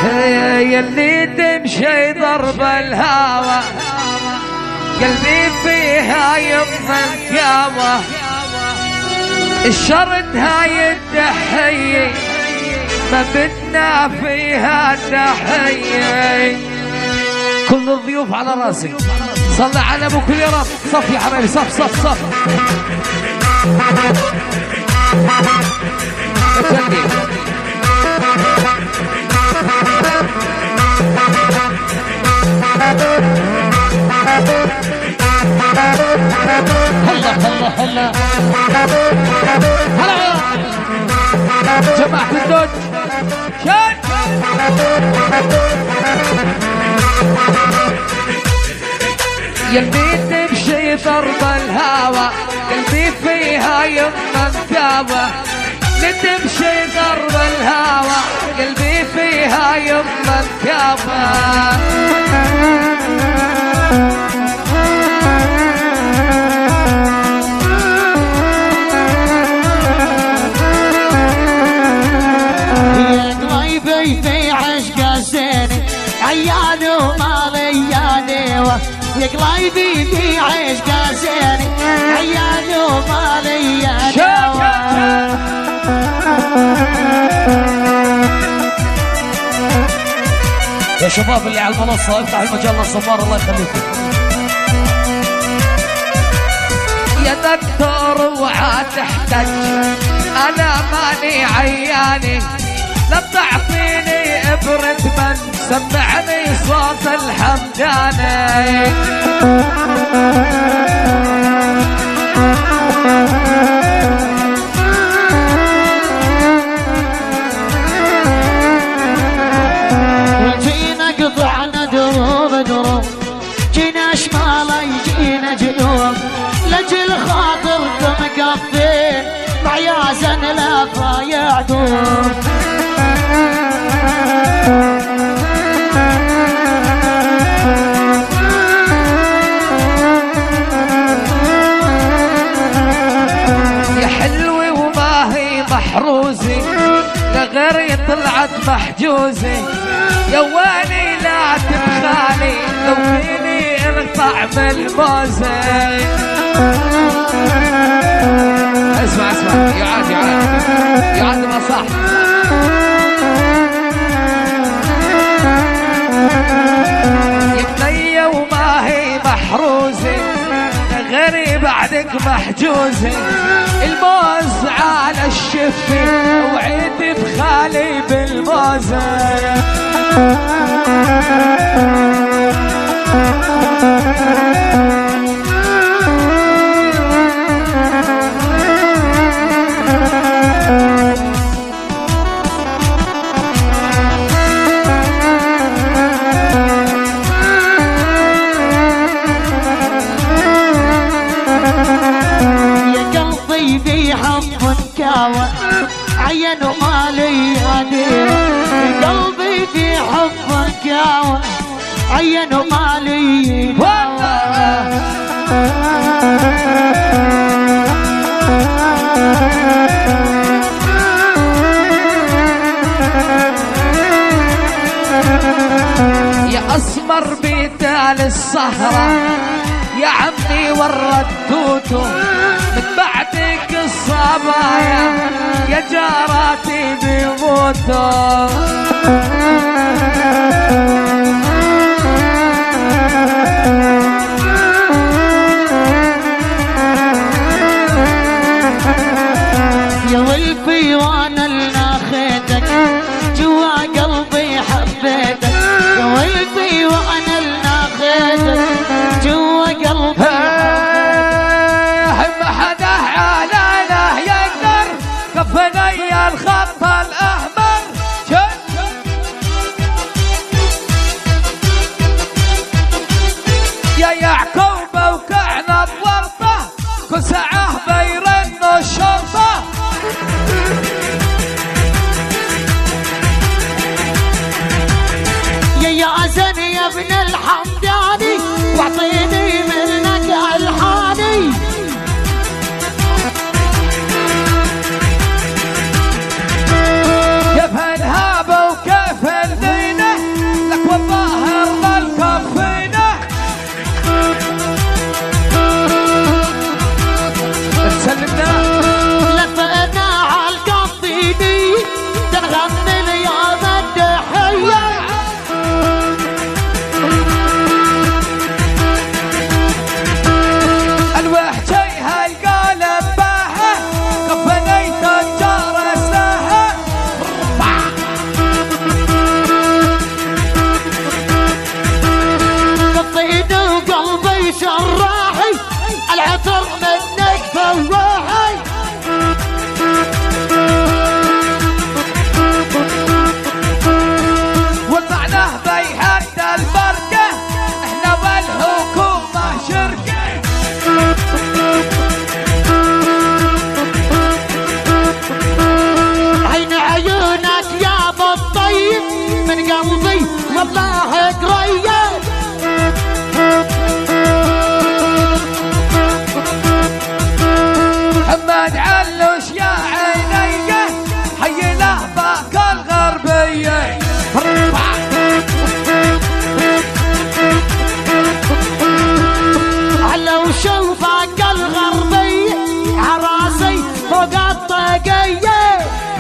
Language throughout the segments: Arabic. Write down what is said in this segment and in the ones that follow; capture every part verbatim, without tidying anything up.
يلي تمشي ضرب الهوى قلبي فيها يما الكاوى الشرد هاي التحية ما بدنا فيها تحية. كل الضيوف على راسي صلى على ابوك يا رب. صف يا حبايبي صف صف صف. هلا هلا هلا هلا جماعة الدود شان يلي تمشي ضرب الهوى قلبي فيها يما مكاوى تمشي ضرب الهوى قلبي فيها يما مكاوى. في عشق الزين عيان وماليان يا قلبي في عشق الزين عيان وماليان. يا شباب اللي على المنصة افتحوا المجال للصفار الله يخليكم. يا دكتور اوعى تحتاج انا ماني عياني لا تعطيني ابرة من سمعني صوت الحمداني. وجينا قطعنا دروب دروب جينا شمال جينا جنوب لجل خاطركم قفين مع ياسن لا فايعكم. يا حلوة وما هي محروزة لغيري طلعت محجوزة يا واني لا تبخالي لو فيني اقطع بالموزة. اسمع اسمع يعاد يعاد يعاد ما صح. يا بنية وما هي محروزة غيري بعدك محجوزة الموز على الشفة وعيت بخالي بالموزة. عين ومالي قلبي في حبك يا عين ومالي يا اسمر بيتال الصهرة يا عمي ورد توتو من بعدك الصبايا يا جاراتي بيموتوا. يا ولفي وانا اللي ناخدك جوا قلبي حبيتك يا ولفي وانا اللي ناخدك جوا قلبي كفني الخط الأحمر يا يعقوب وكعنا بورطة كل ساعة بيرنوا الشرطة. يا ياسن يا ابن الحمداني واعطيني منك الحاني كيف الهابة وكيف الدين من قلبي والله قريه. محمد علوش يا عيني حي لهبك الغربيه. علو شوفك الغربيه عراسي فوق الطاقيه.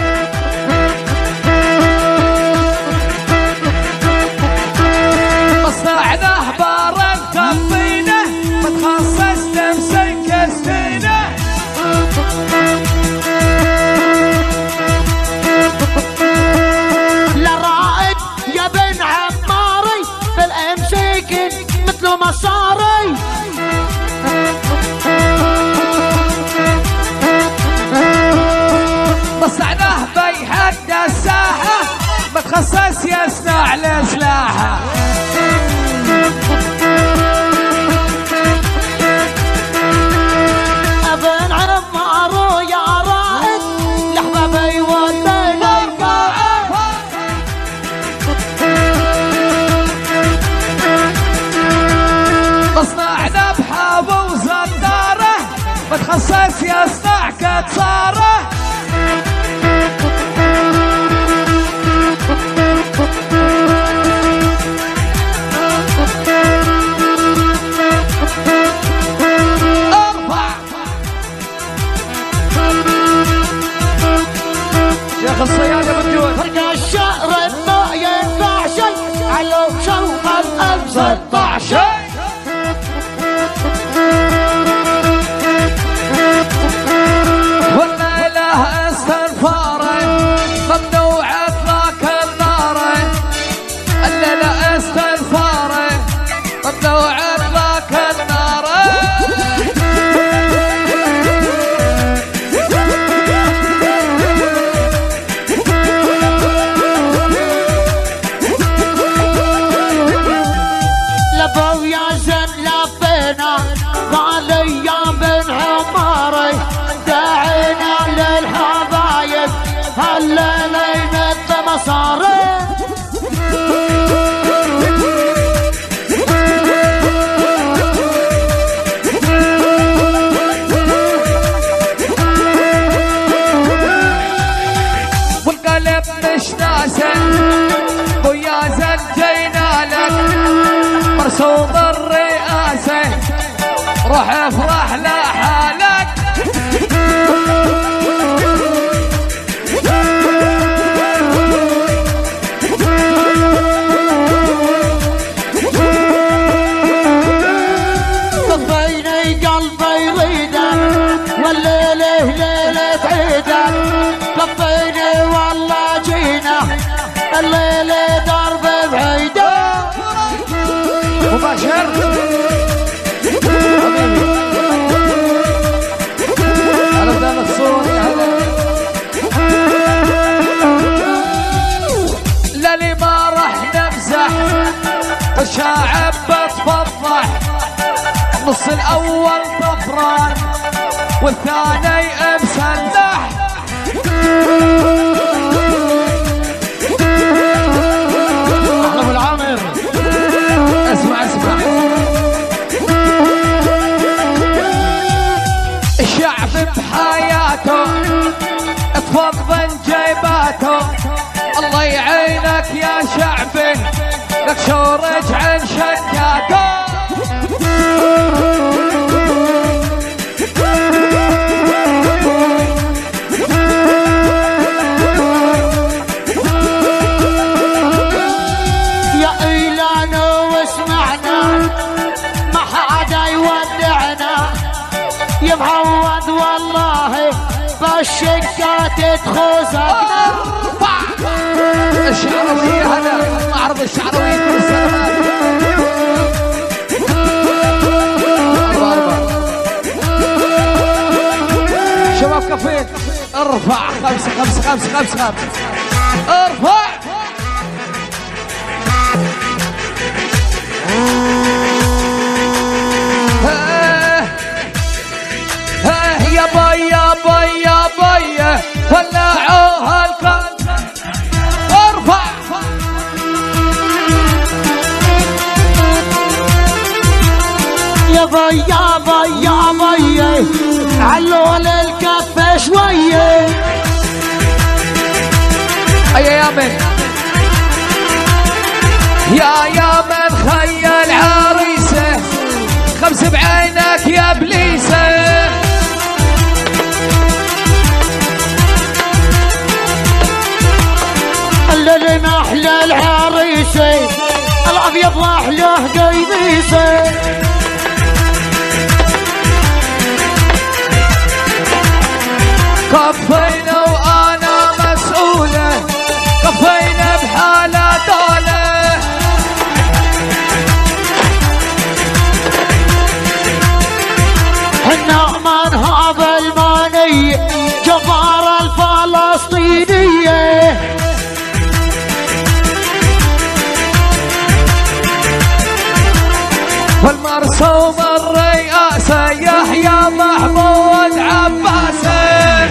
مصنعنا بارد كفينه متخصص تمسك سنينه. للرائد يا بن عماري بالامسيكن مثل مصاري. مصنعنا بيحد الساحه متخصص يصنع الاسلحه. ابن عمارو يا رائد لحبابي ودينا القاعد. مصنعنا بحابه وزناره متخصص يصنع كتساره. شيخ الصيادة بالجود فرق الشعر ما ينفع شي علو شوق الألف ستة عشر. والليلة استنفاره ممنوع اطلاق النار. الليلة استنفاره ممنوع اطلاق النار. لبو يا زن لبينا قال يا بن عماري داعينا للحبايب هالليلة مثل مصاري. والقلب مش ناسه ويا زن جينا لك مرسوم الرئاسة روح افرح لحالك. طفيني قلبي يريدك والليلة ليلة عيدك. طفيني والله جينا الليلة درب بعيدك. مباشر انا بدأ الصوت للي ما راح نمزح والشاعب بتفضح. نص الاول طفران والثاني مسلح. احنا ابو العامر اسمع اسمع الشعب بحياته تفضل جيباته. الله يعينك يا شعبي لك شورج عن شكاته. يا إيلان واسمعنا ما حدا يودعنا يا معود والله بالشقات تخوزقنا. الشعراوية هذا معرض الشعراوية كل السنوات. شباب كفيت ارفع خمسة خمسة خمسة خمسة خمسة ارفع. يا باي يا باي يا باي ولعوها الكل ارفع. علوا للكف شوية. أي يا من يا يا من خيل عريسه خمس بعينك يا ابليسه. اللي محلى العريسه الابيض واحلى قميصه. كفينا وانا مسؤوله كفينا بحاله دوله. حنا من هذا الماني جبار الفلسطينيه. والمرسوم الرئاسة يحيى محمود عباسي.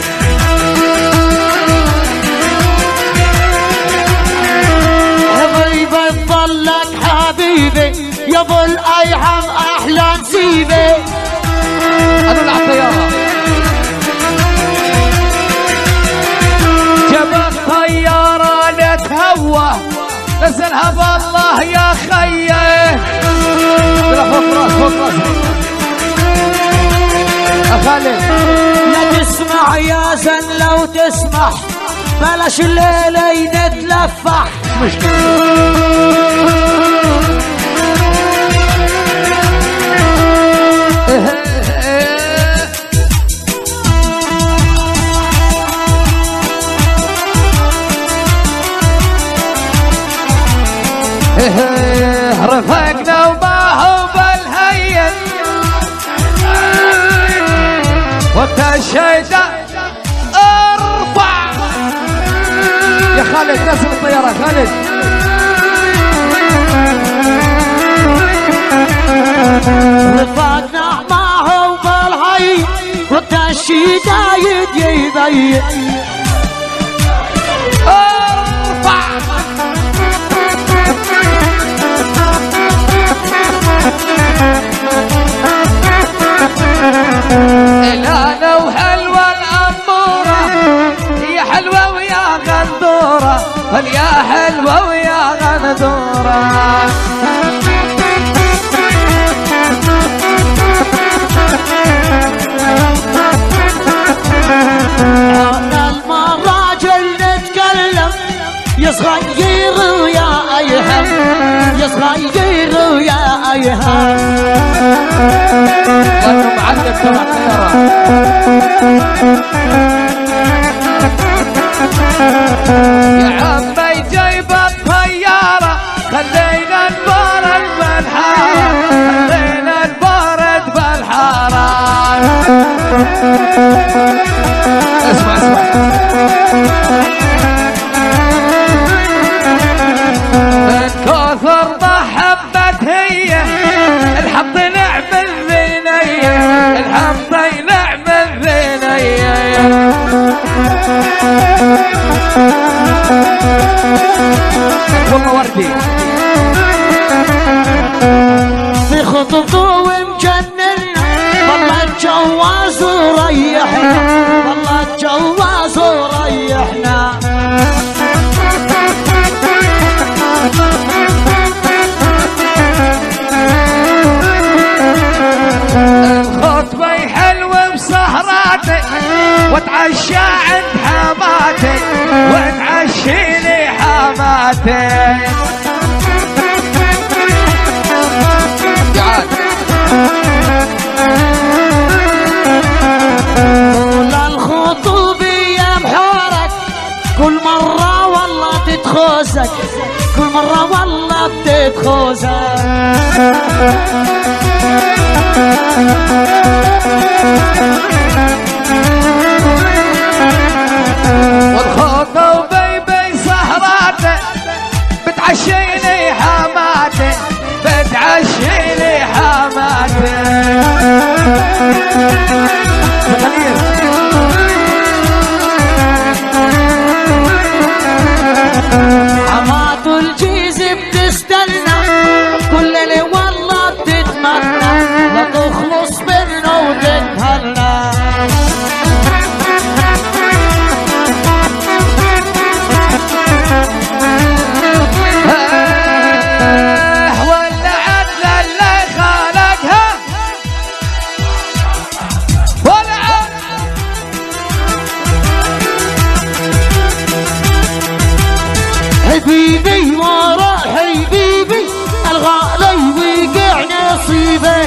حبيبي تضلك حبيبي يا ابو الايحم احلى نسيبي. انا اللي على الطيارة جاب الطيارة نتهوى نزلها بالله يا خيه. لا فوق راس فوق راسي خالد. لا تسمع يا زن لو تسمح بلاش الليلة نتلفح. رفقنا وما هو بالهين وتشيد ارفع يا خالد نزل الطيارة خالد. رفقنا ما هو بالهين وتشيد يبين ارفع. إلانا وحلوة الأمورة يا حلوة ويا غندورة يا حلوة ويا غندورة. أنا المراجل نتكلم يا صغير ويا أيهم يا صغير ويا أيهم. لأنه معلم تبع الطيارة. يا عمي جايب الطيارة خلينا نبارد بالحارة خلينا نبارد بالحارة. اسمع اسمع من كثر محبة هي الحب نعم الذنية الحب نعم الذنية. والله وردي في خطبته ومجننا والله الجواز وريحنا والله الجواز وريحنا. الخطبة حلوة بسهراتي واتعشى عند حماتي وتعشيني حماتي. طول الخطوبة يا محورك كل مرة والله تتخوزك كل مرة والله بتتخوزك. والخطوبة بي سهراتي بتعشيني حماتي بتعشيني حماتي. حمات الجيز بتستنى كل اللي والله بتتمنى لا تخلص منه وتتهنى. حبيبي ورا حبيبي الغالي وقع نصيبه.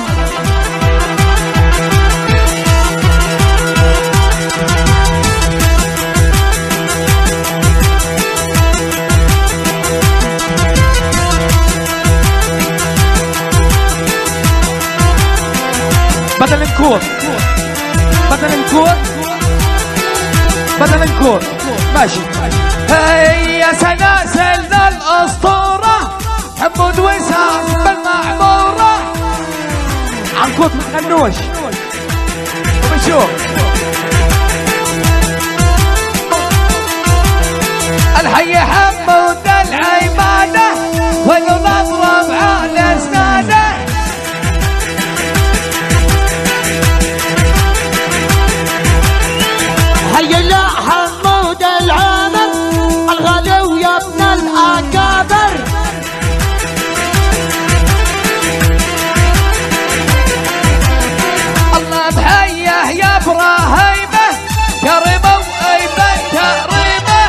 بدل نكون بدل نكون بدل نكون ماشي. هيا سلاسل الأسطورة حمود وسام بالمعمورة عنكوت مخنوش وبشوف الحي حمود العمادة ولو نضرب على اسناده. حي لا حمود العامر الغالي ويا ابن الأكابر. الله بحيه يا ابراهيمه كريمه وايمن كريمه.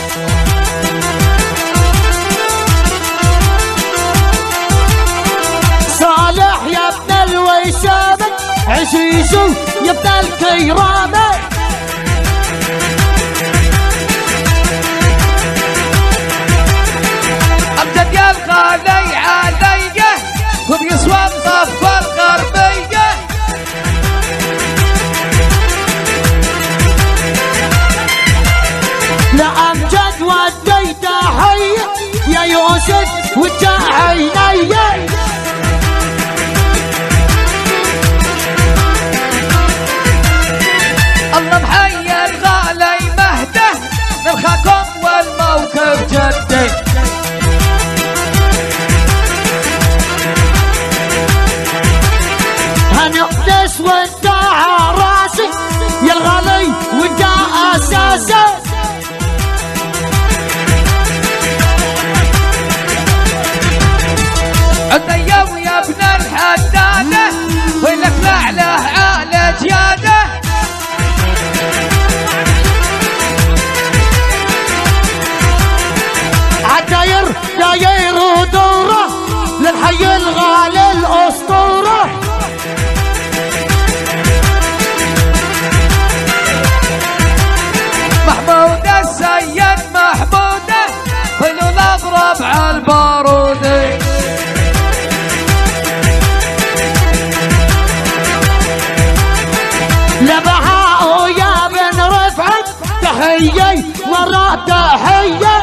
صالح يا ابن الويسامة عزيزو يا ابن الكيرامة. امجد يا الغالي عليه خذ يسوى الضفه الغربيه. لأمجد وديت حي يا يوسف وجه عيني. الله محيي الغالي مهده نرخاكم والموقف جدي. هنقدس وانت عراسي يا الغالي وانت اساسي. عديا ويا ابن الحداده ولك لعله على جياده. عداير داير ودوره للحي الغالي الاسطوره. محمود السيد محموده ولو نضرب على البارود. لبهاء يا بن رفعت تحيي ورا تحيي.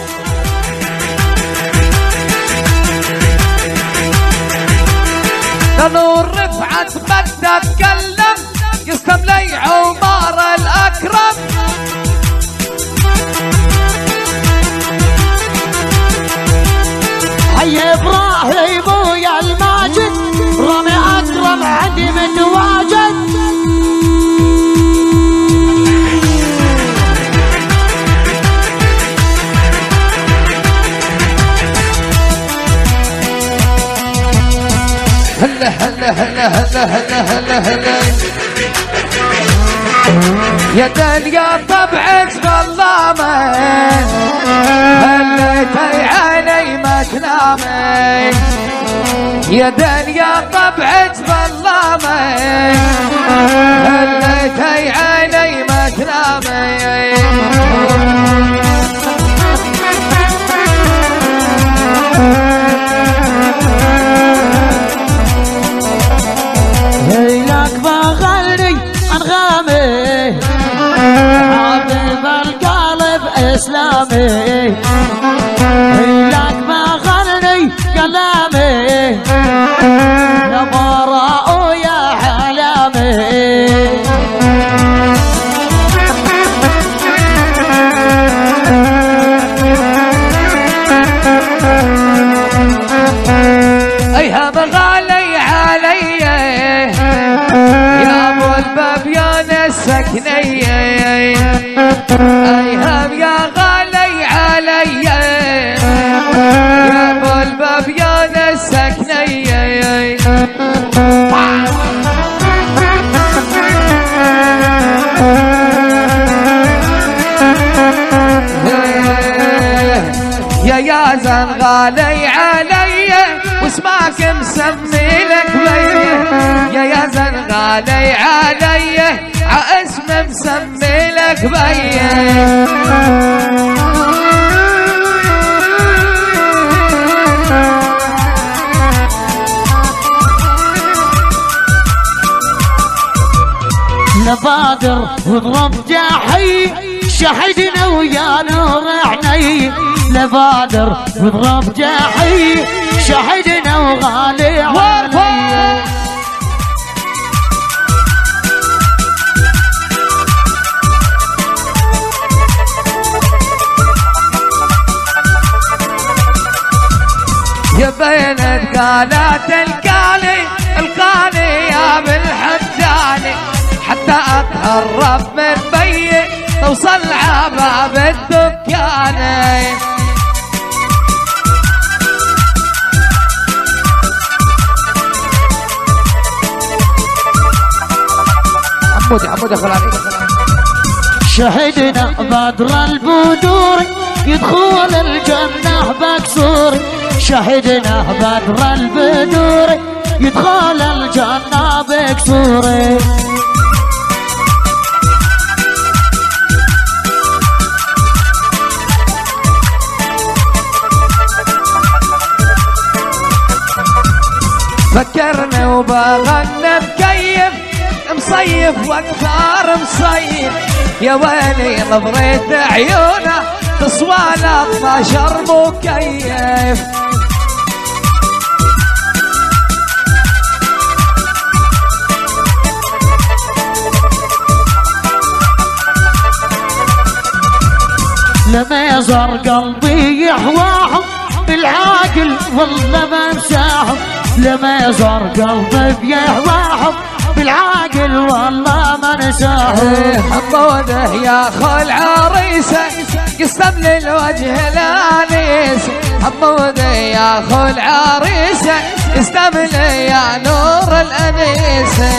نور رفعت ما تتكلم يسلم لي عمر الاكرم. حي ابراهيم ويا الماجد رامي اكرم عندي من واجد. هلا هلا هلا هلا هلا هلا هلا يا دنيا طبعك ظلامة هليتي عيني ما تنامي. يا دنيا طبعك ظلامة هليتي عيني ما تنامي. هيلك بغني انغامي حبيب القلب اسلامي. هيلك بغني كلامي يا براء يا حلامي. ايها بغالي علي يا ابو البابيان السكنية. ايهم يا غالي علي يا ابو البابيان السكنية. يا زن غالي علي واسمعك مسمي لك بيه، يا يا زن غالي علي عاسم مسمي لك بيه. نبادر واضرب جاحي شهدنا ويا نور عيني، نبادر واضرب جاحي شهدنا وغالي علي. يا بينت قالت القالي القالي يا بالحمداني، حتى اتهرب من بيي توصل عباب الدكان. حمودي حمودي خلاني. شهدنا بدر البدور يدخل الجنة بكسور، شهدنا بدر البدور يدخل الجنة بكسور. فكرني وبغنى بكيف مصيف واكثر مصيف، يا ويلي نظرة عيونه تصوى له اثناشر مكيف. لما يزر قلبي يحواهم بالعاقل والله ما مساهم، لما يزر قلبي بيهواهم بالعاقل والله ما نساهم. حموده يا خال عريسه قسم للوجه الانيس، حموده يا خال عريسه قسم لي يا نور الانيس.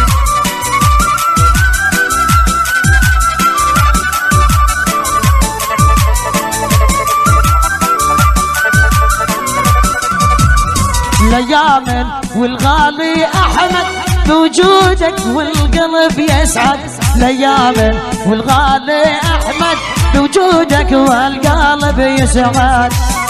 ليامن والغالي احمد بوجودك والقلب يسعد، ليامن والغالي احمد بوجودك والقلب يسعد.